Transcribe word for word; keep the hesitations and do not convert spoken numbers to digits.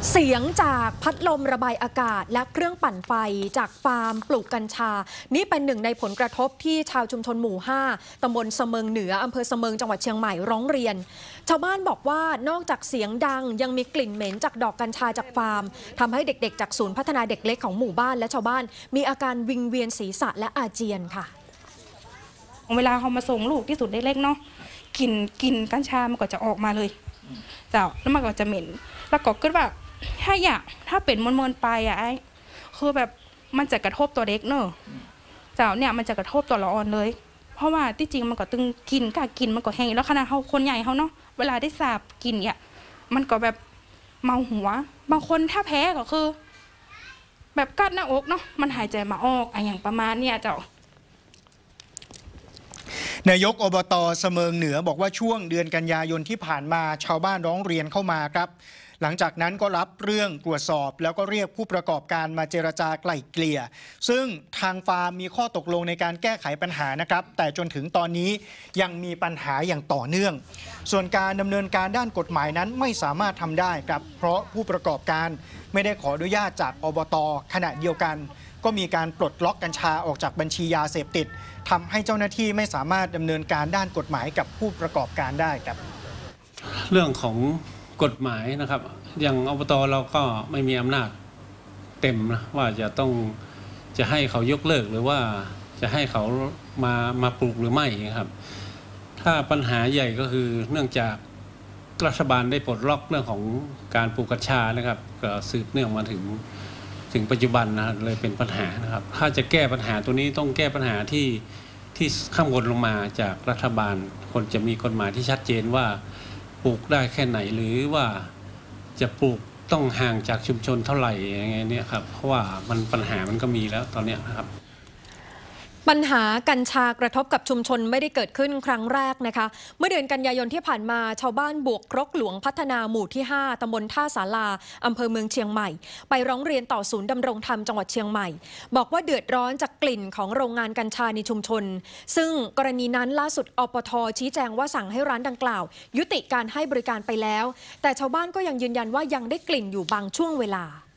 เสียงจากพัดลมระบายอากาศและเครื่องปั่นไฟจากฟาร์มปลูกกัญชานี่เป็นหนึ่งในผลกระทบที่ชาวชุมชนหมู่ห้าตำบลเสมิงเหนืออำเภอเสมิงจังหวัดเชียงใหม่ร้องเรียนชาวบ้านบอกว่านอกจากเสียงดังยังมีกลิ่นเหม็นจากดอกกัญชาจากฟาร์มทำให้เด็กๆจากศูนย์พัฒนาเด็กเล็กของหมู่บ้านและชาวบ้านมีอาการวิงเวียนศีรษะและอาเจียนค่ะเวลาเขามาส่งลูกที่ศูนย์เด็กเล็กเนาะกลิ่นกลิ่นกัญชามันก็จะออกมาเลยเจ้าแล้วมันก็จะเหม็นแล้วก็คิดว่าถ้าอยากถ้าเป็นมนๆไปอ่ะไอ้คือแบบมันจะกระทบตัวเด็กเนอะเจ้าเนี่ยมันจะกระทบตัวละอ่อนเลยเพราะว่าที่จริงมันก็ตึงกินกะกินมันก็แห้งแล้วขนาดเขาคนใหญ่เขาเนาะเวลาได้สาบกินเนี่ยมันก็แบบเมาหัวบางคนถ้าแพ้ก็คือแบบกัดหน้าอกเนาะมันหายใจมาออกอะไรอย่างประมาณเนี่ยเจ้านายกอบต.เสมิงเหนือบอกว่าช่วงเดือนกันยายนที่ผ่านมาชาวบ้านร้องเรียนเข้ามาครับหลังจากนั้นก็รับเรื่องตรวจสอบแล้วก็เรียกผู้ประกอบการมาเจรจาไกล่เกลี่ยซึ่งทางฟาร์มมีข้อตกลงในการแก้ไขปัญหานะครับแต่จนถึงตอนนี้ยังมีปัญหาอย่างต่อเนื่องส่วนการดำเนินการด้านกฎหมายนั้นไม่สามารถทำได้ครับเพราะผู้ประกอบการไม่ได้ขออนุญาตจากอบต.ขณะเดียวกันก็มีการปลดล็อกกัญชาออกจากบัญชียาเสพติดทำให้เจ้าหน้าที่ไม่สามารถดำเนินการด้านกฎหมายกับผู้ประกอบการได้ครับเรื่องของกฎหมายนะครับอย่างอบต.เราก็ไม่มีอำนาจเต็มนะว่าจะต้องจะให้เขายกเลิกหรือว่าจะให้เขามามาปลูกหรือไม่ครับถ้าปัญหาใหญ่ก็คือเนื่องจากรัฐบาลได้ปลดล็อกเรื่องของการปลูกกัญชานะครับก็สืบเนื่องมาถึงถึงปัจจุบันนะเลยเป็นปัญหานะครับถ้าจะแก้ปัญหาตัวนี้ต้องแก้ปัญหาที่ที่ข้างบนลงมาจากรัฐบาลคนจะมีกฎหมายที่ชัดเจนว่าปลูกได้แค่ไหนหรือว่าจะปลูกต้องห่างจากชุมชนเท่าไหร่อย่างเงี้ยเนี่ยครับเพราะว่ามันปัญหามันก็มีแล้วตอนนี้นะครับปัญหากัญชากระทบกับชุมชนไม่ได้เกิดขึ้นครั้งแรกนะคะเมื่อเดือนกันยายนที่ผ่านมาชาวบ้านบวกครกหลวงพัฒนาหมู่ที่ห้าตำบลท่าศาลาอำเภอเมืองเชียงใหม่ไปร้องเรียนต่อศูนย์ดำรงธรรมจังหวัดเชียงใหม่บอกว่าเดือดร้อนจากกลิ่นของโรงงานกัญชาในชุมชนซึ่งกรณีนั้นล่าสุดอปท.ชี้แจงว่าสั่งให้ร้านดังกล่าวยุติการให้บริการไปแล้วแต่ชาวบ้านก็ยังยืนยันว่ายังได้กลิ่นอยู่บางช่วงเวลา